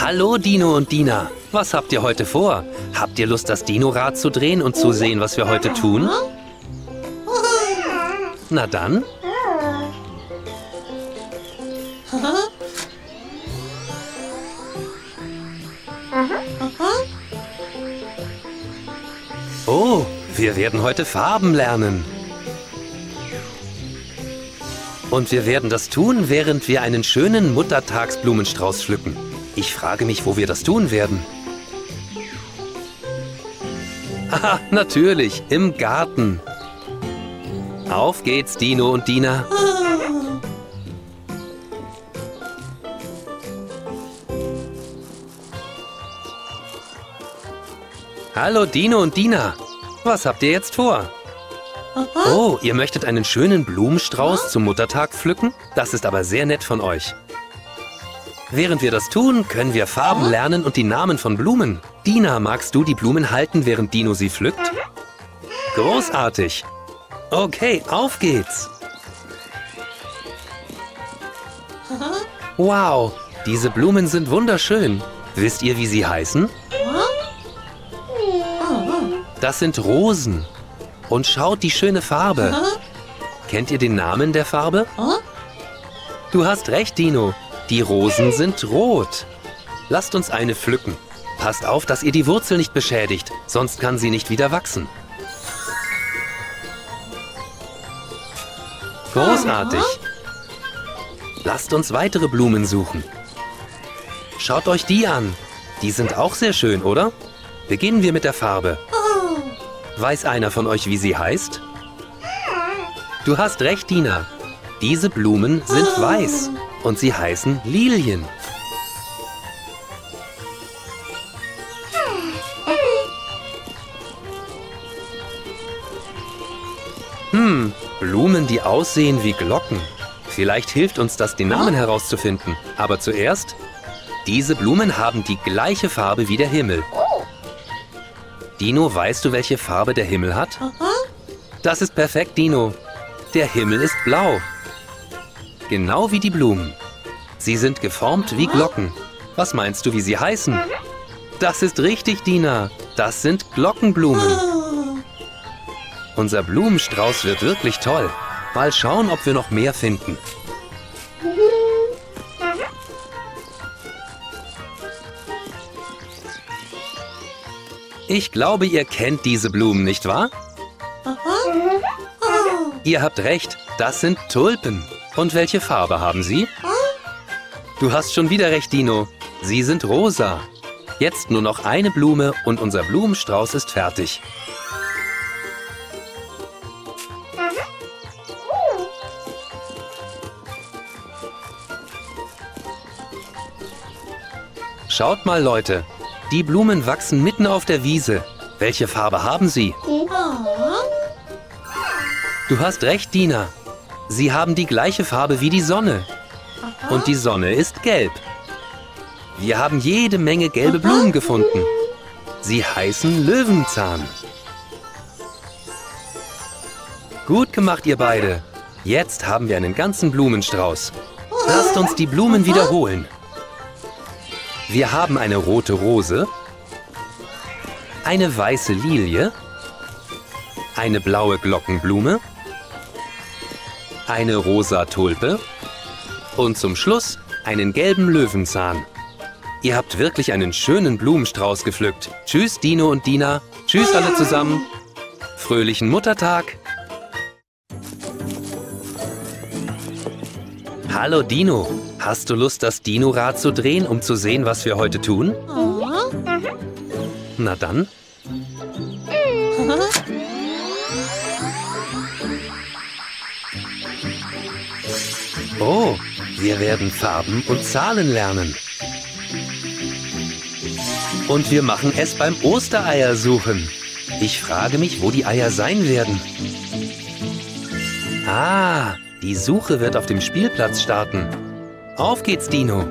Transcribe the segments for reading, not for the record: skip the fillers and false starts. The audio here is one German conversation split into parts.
Hallo Dino und Dina, was habt ihr heute vor? Habt ihr Lust, das Dino-Rad zu drehen und zu sehen, was wir heute tun? Na dann. Oh, wir werden heute Farben lernen. Und wir werden das tun, während wir einen schönen Muttertagsblumenstrauß pflücken. Ich frage mich, wo wir das tun werden. Haha, natürlich, im Garten. Auf geht's, Dino und Dina. Hallo Dino und Dina. Was habt ihr jetzt vor? Oh, ihr möchtet einen schönen Blumenstrauß zum Muttertag pflücken? Das ist aber sehr nett von euch. Während wir das tun, können wir Farben lernen und die Namen von Blumen. Dina, magst du die Blumen halten, während Dino sie pflückt? Großartig. Okay, auf geht's. Wow, diese Blumen sind wunderschön. Wisst ihr, wie sie heißen? Das sind Rosen. Und schaut die schöne Farbe. Kennt ihr den Namen der Farbe? Du hast recht, Dino. Die Rosen sind rot. Lasst uns eine pflücken. Passt auf, dass ihr die Wurzel nicht beschädigt, sonst kann sie nicht wieder wachsen. Großartig. Lasst uns weitere Blumen suchen. Schaut euch die an. Die sind auch sehr schön, oder? Beginnen wir mit der Farbe. Weiß einer von euch, wie sie heißt? Du hast recht, Dina. Diese Blumen sind weiß und sie heißen Lilien. Blumen, die aussehen wie Glocken. Vielleicht hilft uns das, den Namen herauszufinden. Aber zuerst, diese Blumen haben die gleiche Farbe wie der Himmel. Dino, weißt du, welche Farbe der Himmel hat? Das ist perfekt, Dino. Der Himmel ist blau. Genau wie die Blumen. Sie sind geformt wie Glocken. Was meinst du, wie sie heißen? Das ist richtig, Dina. Das sind Glockenblumen. Unser Blumenstrauß wird wirklich toll. Mal schauen, ob wir noch mehr finden. Ich glaube, ihr kennt diese Blumen, nicht wahr? Ihr habt recht, das sind Tulpen. Und welche Farbe haben sie? Du hast schon wieder recht, Dino. Sie sind rosa. Jetzt nur noch eine Blume und unser Blumenstrauß ist fertig. Schaut mal, Leute. Die Blumen wachsen mitten auf der Wiese. Welche Farbe haben sie? Du hast recht, Dina. Sie haben die gleiche Farbe wie die Sonne. Und die Sonne ist gelb. Wir haben jede Menge gelbe Blumen gefunden. Sie heißen Löwenzahn. Gut gemacht, ihr beide. Jetzt haben wir einen ganzen Blumenstrauß. Lasst uns die Blumen wiederholen. Wir haben eine rote Rose, eine weiße Lilie, eine blaue Glockenblume, eine rosa Tulpe und zum Schluss einen gelben Löwenzahn. Ihr habt wirklich einen schönen Blumenstrauß gepflückt. Tschüss, Dino und Dina. Tschüss alle zusammen. Fröhlichen Muttertag. Hallo Dino. Hast du Lust, das Dino-Rad zu drehen, um zu sehen, was wir heute tun? Na dann. Oh, wir werden Farben und Zahlen lernen. Und wir machen es beim Ostereiersuchen. Ich frage mich, wo die Eier sein werden. Ah, die Suche wird auf dem Spielplatz starten. Auf geht's, Dino.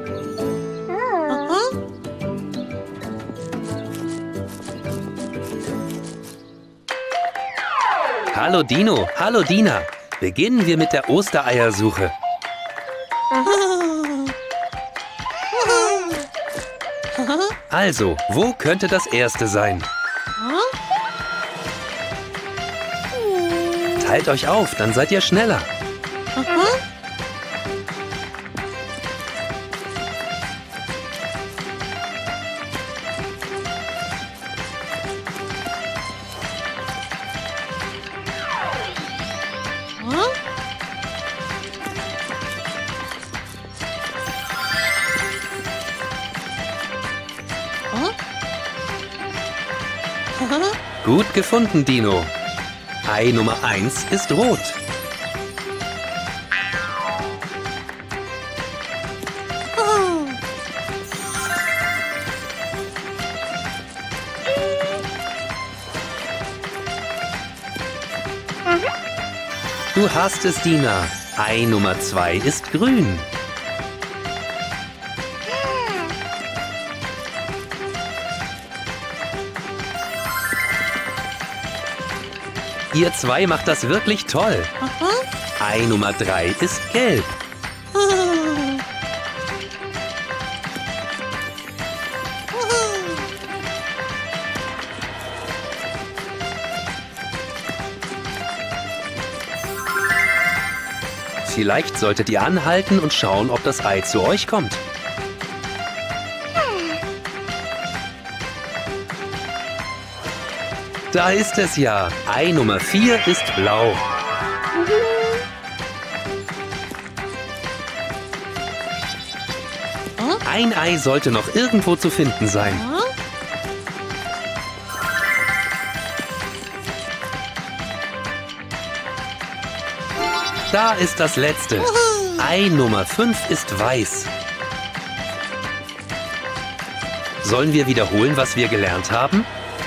Hallo Dino, hallo Dina. Beginnen wir mit der Ostereiersuche. Also, wo könnte das erste sein? Teilt euch auf, dann seid ihr schneller. Gut gefunden, Dino. Ei Nummer 1 ist rot. Du hast es, Dina. Ei Nummer 2 ist grün. Ihr zwei macht das wirklich toll. Ei Nummer 3 ist gelb. Vielleicht solltet ihr anhalten und schauen, ob das Ei zu euch kommt. Da ist es ja. Ei Nummer 4 ist blau. Ein Ei sollte noch irgendwo zu finden sein. Da ist das letzte. Ei Nummer 5 ist weiß. Sollen wir wiederholen, was wir gelernt haben?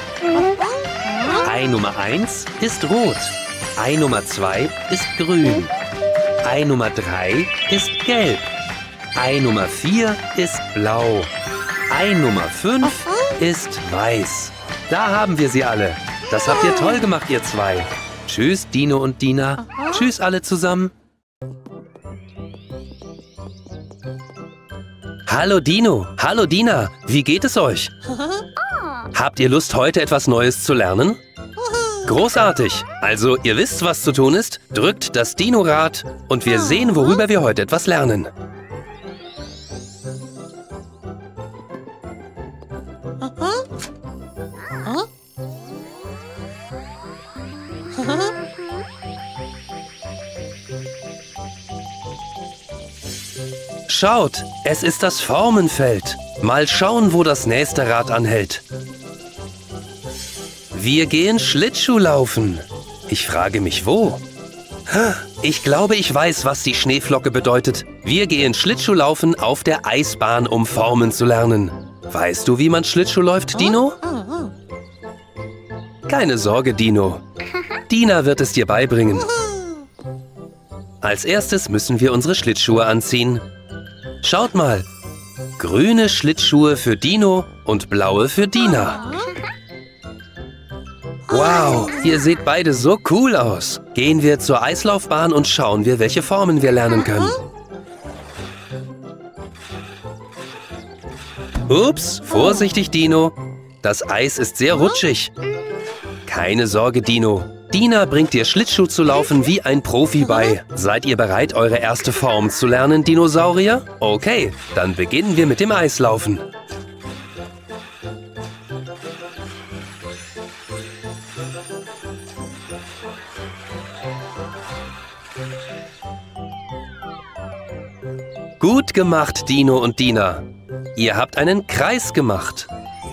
Ei Nummer 1 ist rot. Ei Nummer 2 ist grün. Ei Nummer 3 ist gelb. Ei Nummer 4 ist blau. Ei Nummer 5 ist weiß. Da haben wir sie alle. Das habt ihr toll gemacht, ihr zwei. Tschüss, Dino und Dina. Tschüss alle zusammen. Hallo Dino, hallo Dina. Wie geht es euch? Habt ihr Lust, heute etwas Neues zu lernen? Großartig! Also, ihr wisst, was zu tun ist. Drückt das Dino-Rad und wir sehen, worüber wir heute etwas lernen. Schaut, es ist das Formenfeld. Mal schauen, wo das nächste Rad anhält. Wir gehen Schlittschuhlaufen. Ich frage mich, wo? Ich glaube, ich weiß, was die Schneeflocke bedeutet. Wir gehen Schlittschuhlaufen auf der Eisbahn, um Formen zu lernen. Weißt du, wie man Schlittschuh läuft, Dino? Keine Sorge, Dino. Dina wird es dir beibringen. Als erstes müssen wir unsere Schlittschuhe anziehen. Schaut mal. Grüne Schlittschuhe für Dino und blaue für Dina. Wow, ihr seht beide so cool aus. Gehen wir zur Eislaufbahn und schauen wir, welche Formen wir lernen können. Ups, vorsichtig, Dino. Das Eis ist sehr rutschig. Keine Sorge, Dino. Dina bringt dir Schlittschuh zu laufen wie ein Profi bei. Seid ihr bereit, eure erste Form zu lernen, Dinosaurier? Okay, dann beginnen wir mit dem Eislaufen. Gut gemacht, Dino und Dina. Ihr habt einen Kreis gemacht.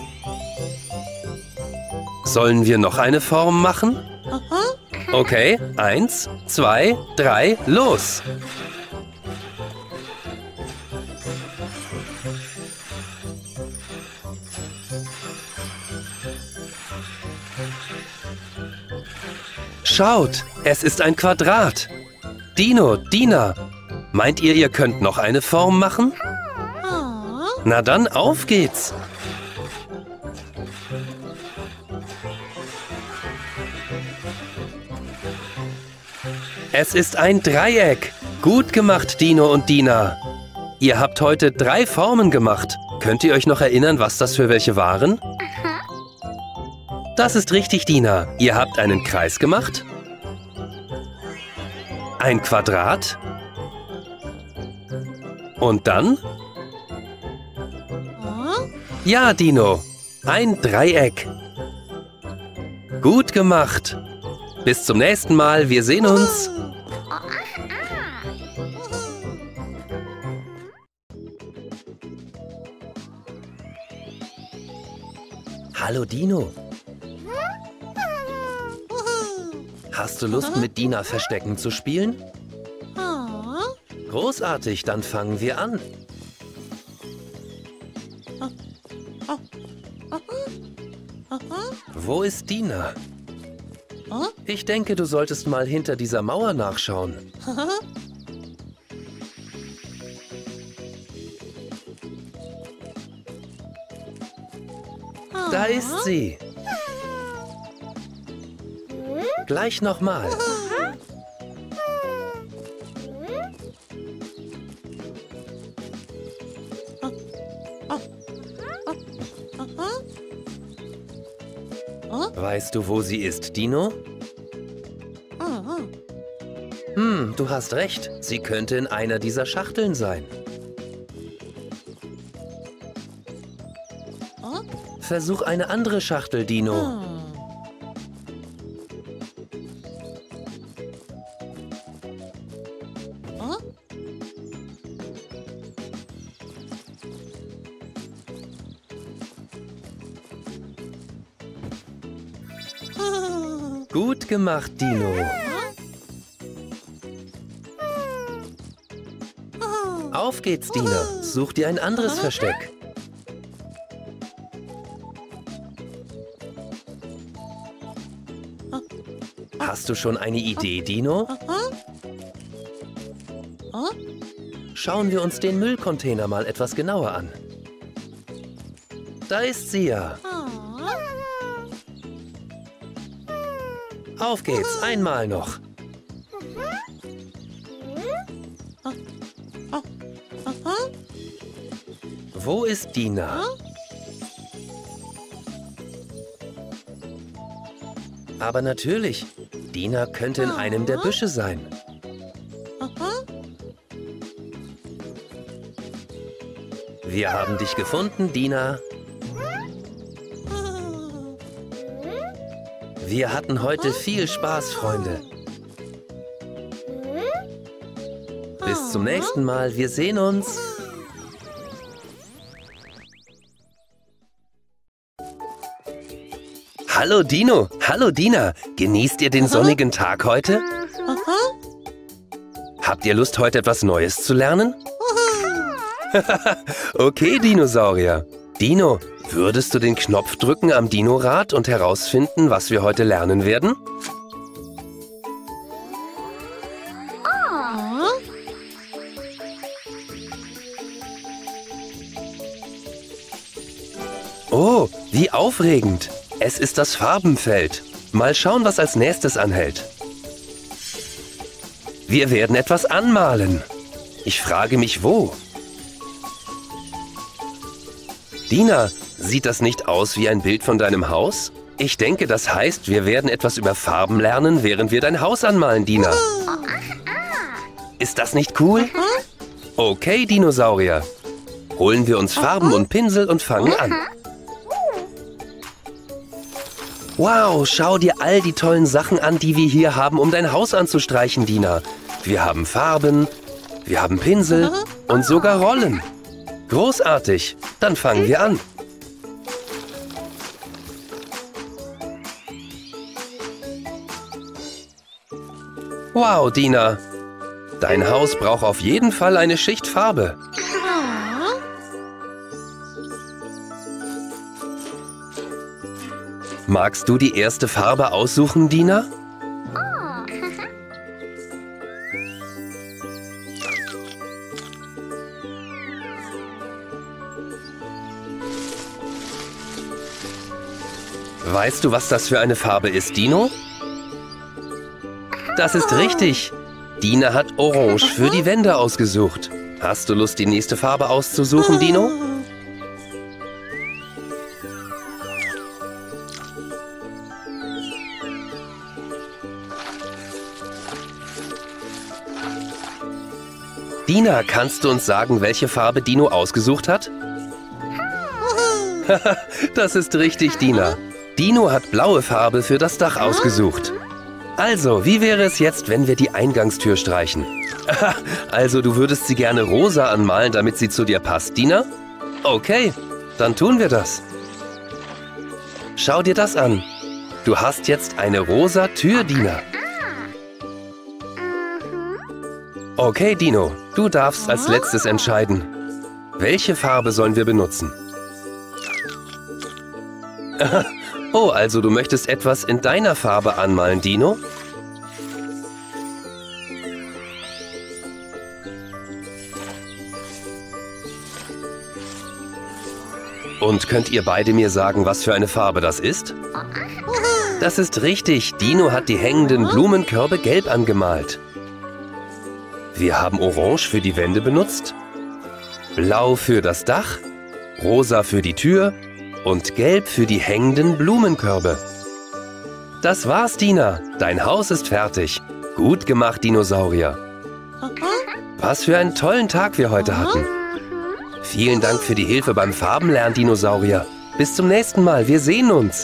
Sollen wir noch eine Form machen? Okay, 1, 2, 3, los! Schaut, es ist ein Quadrat. Dino, Dina, meint ihr, ihr könnt noch eine Form machen? Na dann, auf geht's! Es ist ein Dreieck. Gut gemacht, Dino und Dina. Ihr habt heute 3 Formen gemacht. Könnt ihr euch noch erinnern, was das für welche waren? Das ist richtig, Dina. Ihr habt einen Kreis gemacht, ein Quadrat und dann? Ja, Dino, ein Dreieck. Gut gemacht. Bis zum nächsten Mal. Wir sehen uns. Hallo, Dino. Hast du Lust, mit Dina Verstecken zu spielen? Großartig, dann fangen wir an. Wo ist Dina? Ich denke, du solltest mal hinter dieser Mauer nachschauen. Da ist sie. Gleich nochmal. Weißt du, wo sie ist, Dino? Du hast recht. Sie könnte in einer dieser Schachteln sein. Versuch eine andere Schachtel, Dino. Gut gemacht, Dino. Auf geht's, Dina. Such dir ein anderes Versteck. Hast du schon eine Idee, Dino? Schauen wir uns den Müllcontainer mal etwas genauer an. Da ist sie ja. Auf geht's, einmal noch. Wo ist Dina? Aber natürlich, Dina könnte in einem der Büsche sein. Wir haben dich gefunden, Dina. Wir hatten heute viel Spaß, Freunde. Bis zum nächsten Mal. Wir sehen uns. Hallo Dino, hallo Dina. Genießt ihr den sonnigen Tag heute? Habt ihr Lust, heute etwas Neues zu lernen? Okay, Dinosaurier. Dino, würdest du den Knopf drücken am Dinorad und herausfinden, was wir heute lernen werden? Oh, wie aufregend. Es ist das Farbenfeld. Mal schauen, was als nächstes anhält. Wir werden etwas anmalen. Ich frage mich, wo? Dina, sieht das nicht aus wie ein Bild von deinem Haus? Ich denke, das heißt, wir werden etwas über Farben lernen, während wir dein Haus anmalen, Dina. Ist das nicht cool? Okay, Dinosaurier. Holen wir uns Farben und Pinsel und fangen an. Wow, schau dir all die tollen Sachen an, die wir hier haben, um dein Haus anzustreichen, Dina. Wir haben Farben, wir haben Pinsel und sogar Rollen. Großartig, dann fangen wir an. Wow, Dina, dein Haus braucht auf jeden Fall eine Schicht Farbe. Magst du die erste Farbe aussuchen, Dina? Weißt du, was das für eine Farbe ist, Dino? Das ist richtig. Dina hat Orange für die Wände ausgesucht. Hast du Lust, die nächste Farbe auszusuchen, Dino? Dina, kannst du uns sagen, welche Farbe Dino ausgesucht hat? Das ist richtig, Dina. Dino hat blaue Farbe für das Dach ausgesucht. Also, wie wäre es jetzt, wenn wir die Eingangstür streichen? Also, du würdest sie gerne rosa anmalen, damit sie zu dir passt, Dina? Okay, dann tun wir das. Schau dir das an. Du hast jetzt eine rosa Tür, Dina. Okay, Dino, du darfst als letztes entscheiden. Welche Farbe sollen wir benutzen? Oh, also du möchtest etwas in deiner Farbe anmalen, Dino? Und könnt ihr beide mir sagen, was für eine Farbe das ist? Das ist richtig, Dino hat die hängenden Blumenkörbe gelb angemalt. Wir haben Orange für die Wände benutzt, Blau für das Dach, Rosa für die Tür und Gelb für die hängenden Blumenkörbe. Das war's, Dina. Dein Haus ist fertig. Gut gemacht, Dinosaurier. Was für einen tollen Tag wir heute hatten. Vielen Dank für die Hilfe beim Farbenlernen, Dinosaurier. Bis zum nächsten Mal. Wir sehen uns.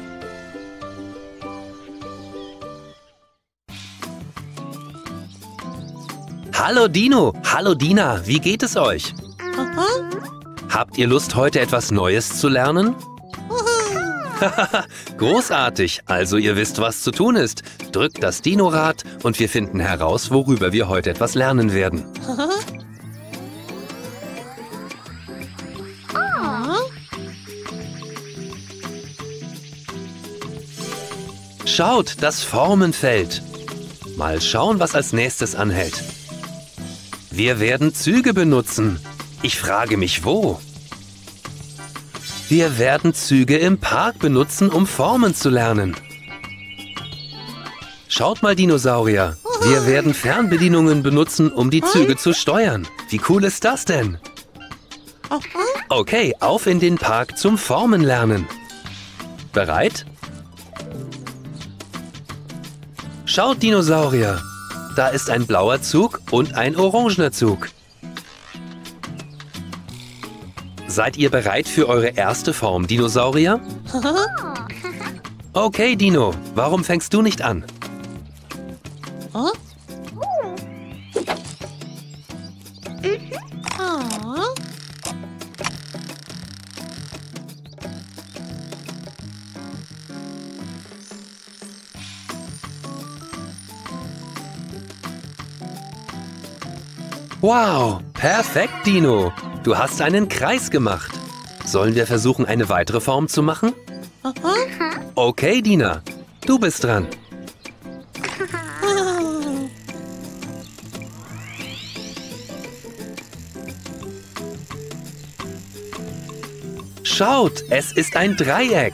Hallo Dino, hallo Dina, wie geht es euch? Habt ihr Lust, heute etwas Neues zu lernen? Großartig, also ihr wisst, was zu tun ist. Drückt das Dino-Rad und wir finden heraus, worüber wir heute etwas lernen werden. Schaut, das Formenfeld. Mal schauen, was als nächstes anhält. Wir werden Züge benutzen. Ich frage mich, wo? Wir werden Züge im Park benutzen, um Formen zu lernen. Schaut mal, Dinosaurier. Wir werden Fernbedienungen benutzen, um die Züge zu steuern. Wie cool ist das denn? Okay, auf in den Park zum Formen lernen. Bereit? Schaut, Dinosaurier. Da ist ein blauer Zug und ein orangener Zug. Seid ihr bereit für eure erste Form, Dinosaurier? Okay, Dino, warum fängst du nicht an? Wow, perfekt, Dino. Du hast einen Kreis gemacht. Sollen wir versuchen, eine weitere Form zu machen? Okay, Dina, du bist dran. Schaut, es ist ein Dreieck.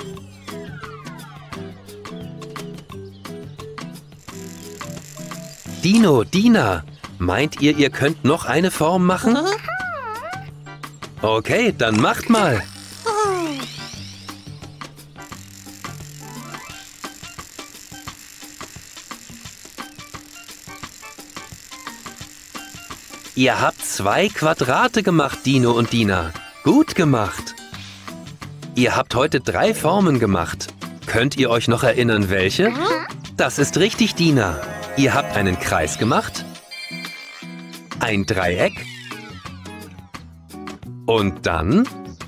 Dino, Dina, meint ihr, ihr könnt noch eine Form machen? Okay, dann macht mal. Ihr habt 2 Quadrate gemacht, Dino und Dina. Gut gemacht. Ihr habt heute 3 Formen gemacht. Könnt ihr euch noch erinnern, welche? Das ist richtig, Dina. Ihr habt einen Kreis gemacht, ein Dreieck und dann?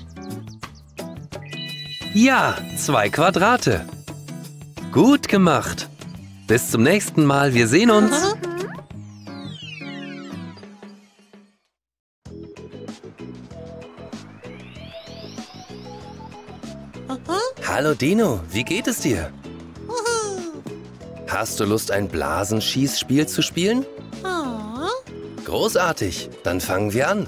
Ja, 2 Quadrate. Gut gemacht. Bis zum nächsten Mal. Wir sehen uns. Hallo Dino, wie geht es dir? Hast du Lust, ein Blasenschießspiel zu spielen? Großartig, dann fangen wir an.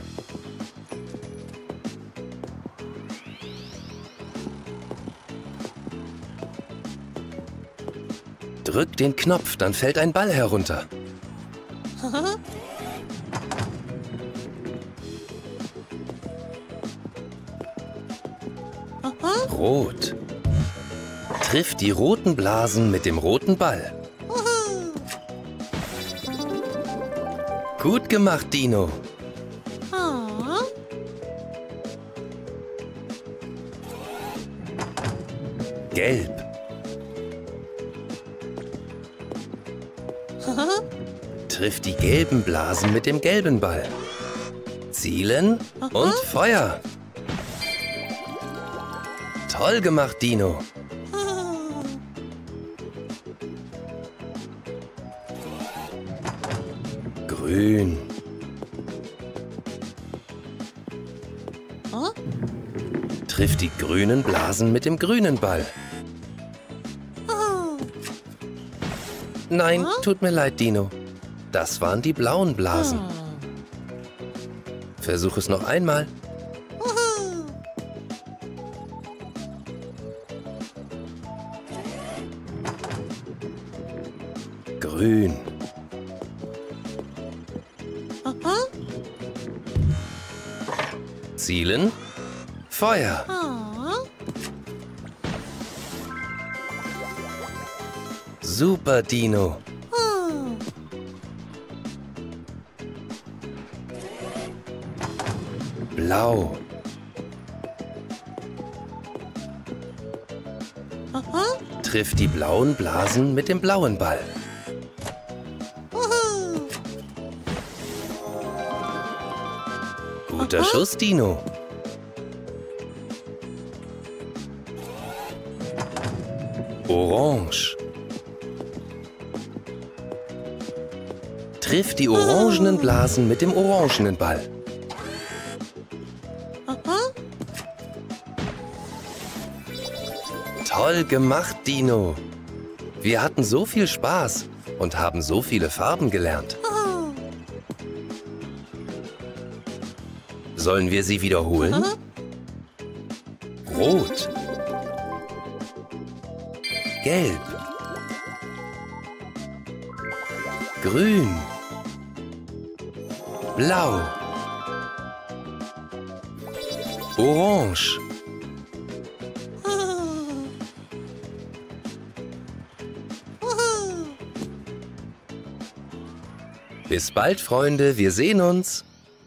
Drück den Knopf, dann fällt ein Ball herunter. Rot. Triff die roten Blasen mit dem roten Ball. Gut gemacht, Dino. Gelb. Trifft die gelben Blasen mit dem gelben Ball. Zielen und Feuer. Toll gemacht, Dino. Grün. Trifft die grünen Blasen mit dem grünen Ball. Nein, tut mir leid, Dino. Das waren die blauen Blasen. Versuch es noch einmal. Grün. Zielen. Feuer. Super, Dino. Blau. Trifft die blauen Blasen mit dem blauen Ball. Guter Schuss, Dino. Orange. Trifft die orangenen Blasen mit dem orangenen Ball. Toll gemacht, Dino. Wir hatten so viel Spaß und haben so viele Farben gelernt. Sollen wir sie wiederholen? Rot. Gelb. Grün. Blau. Orange. Bis bald, Freunde. Wir sehen uns.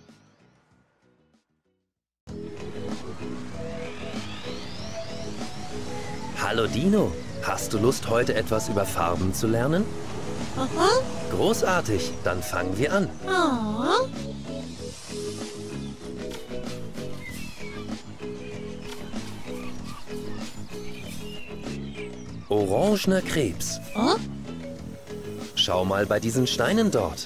Hallo Dino. Hast du Lust, heute etwas über Farben zu lernen? Großartig. Dann fangen wir an. Orangener Krebs. Schau mal bei diesen Steinen dort.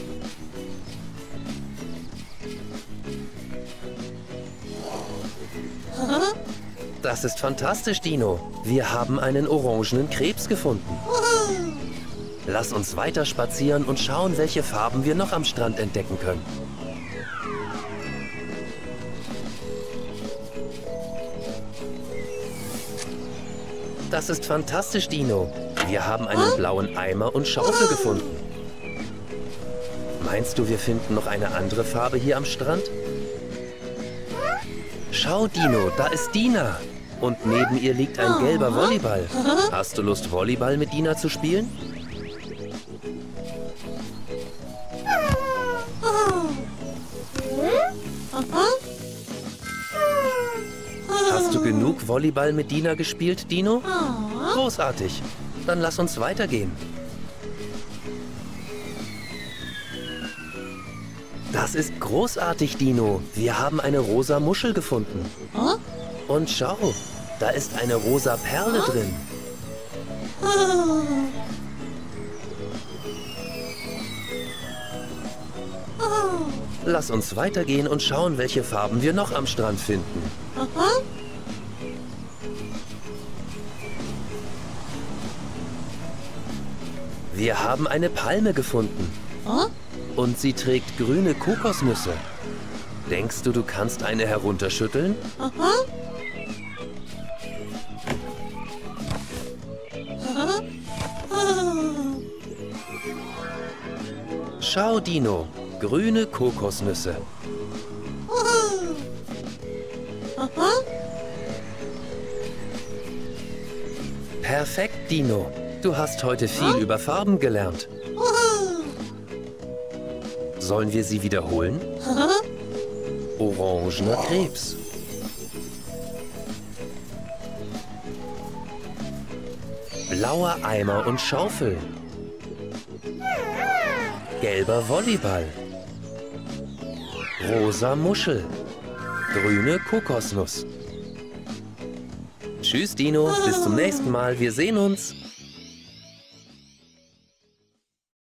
Das ist fantastisch, Dino. Wir haben einen orangenen Krebs gefunden. Lass uns weiter spazieren und schauen, welche Farben wir noch am Strand entdecken können. Das ist fantastisch, Dino. Wir haben einen blauen Eimer und Schaufel gefunden. Meinst du, wir finden noch eine andere Farbe hier am Strand? Schau, Dino, da ist Dina. Und neben ihr liegt ein gelber Volleyball. Hast du Lust, Volleyball mit Dina zu spielen? Hast du genug Volleyball mit Dina gespielt, Dino? Großartig. Dann lass uns weitergehen. Das ist großartig, Dino. Wir haben eine rosa Muschel gefunden. Und schau, da ist eine rosa Perle drin. Lass uns weitergehen und schauen, welche Farben wir noch am Strand finden. Wir haben eine Palme gefunden. Und sie trägt grüne Kokosnüsse. Denkst du, du kannst eine herunterschütteln? Schau, Dino, grüne Kokosnüsse. Perfekt, Dino. Du hast heute viel über Farben gelernt. Sollen wir sie wiederholen? Orangener Krebs. Blauer Eimer und Schaufel. Gelber Volleyball. Rosa Muschel. Grüne Kokosnuss. Tschüss, Dino. Bis zum nächsten Mal. Wir sehen uns.